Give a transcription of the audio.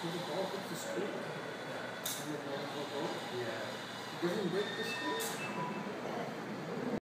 So the ball hits the screen. And the ball goes over. Yeah. It doesn't break the screen.